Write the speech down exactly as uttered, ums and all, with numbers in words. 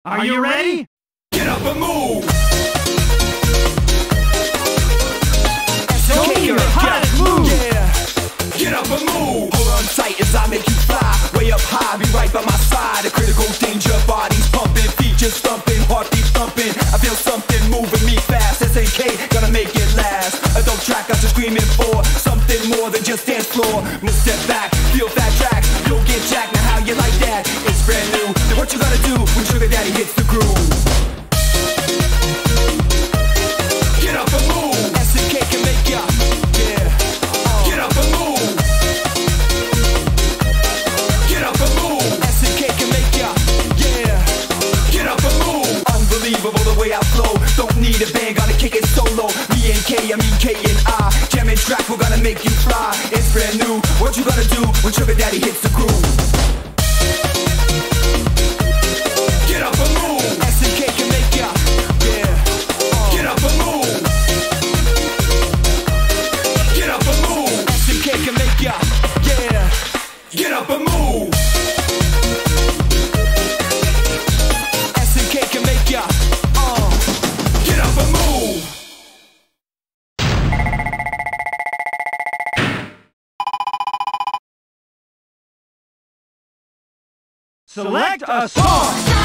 Are you ready? Get up and move! Show me your hottest move! Yeah! Get up and move! Hold on tight as I make you fly. Way up high, be right by my side. A critical danger, bodies pumping, features thumping, heartbeat thumping. I feel something moving me fast. S N K, gonna make it last. A dope track I'm just screaming for. Something more than just dance floor. No step back, feel fat tracks. You'll get jacked, now how you like that? It's brand new. Then what you gotta do when Sugar Daddy hits the groove? Get up and move! S N K can make ya, yeah. Uh. Get up and move! Get up and move! S N K can make ya, yeah. Get up and move! Unbelievable the way I flow. Don't need a band, gotta kick it solo. Me and K, I mean K and I. Jamming track, we're gonna make you fly. It's brand new. What you gotta do when Sugar Daddy hits the groove? Get up and move! S N K can make ya, yeah. Uh. Get up and move! Get up and move! S N K can make ya, yeah. Get up and move! S N K can make ya, uh. Get up and move! Select a song!